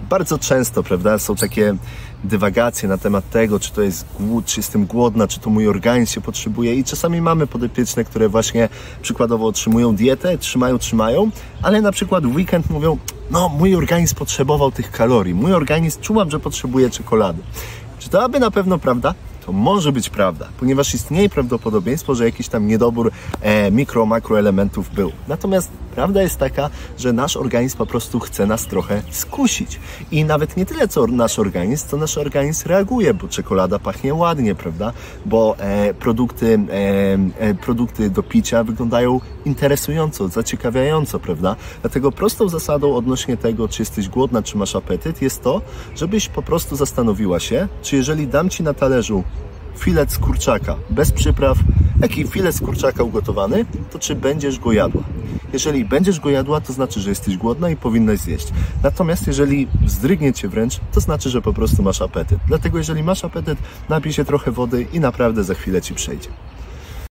bardzo często, prawda, są takie dywagacje na temat tego, czy to jest głód, czy jestem głodna, czy to mój organizm się potrzebuje i czasami mamy podopieczne, które właśnie przykładowo otrzymują dietę, trzymają, ale na przykład w weekend mówią, no mój organizm potrzebował tych kalorii, mój organizm czułam, że potrzebuje czekolady. Czy to aby na pewno prawda? To może być prawda, ponieważ istnieje prawdopodobieństwo, że jakiś tam niedobór makroelementów był. Natomiast prawda jest taka, że nasz organizm po prostu chce nas trochę skusić. I nawet nie tyle co nasz organizm reaguje, bo czekolada pachnie ładnie, prawda? Bo produkty do picia wyglądają interesująco, zaciekawiająco, prawda? Dlatego prostą zasadą odnośnie tego, czy jesteś głodna, czy masz apetyt, jest to, żebyś po prostu zastanowiła się, czy jeżeli dam Ci na talerzu filet z kurczaka bez przypraw, jak i filet z kurczaka ugotowany, to czy będziesz go jadła? Jeżeli będziesz go jadła, to znaczy, że jesteś głodna i powinnaś zjeść. Natomiast jeżeli wzdrygnie Cię wręcz, to znaczy, że po prostu masz apetyt. Dlatego jeżeli masz apetyt, napij się trochę wody i naprawdę za chwilę Ci przejdzie.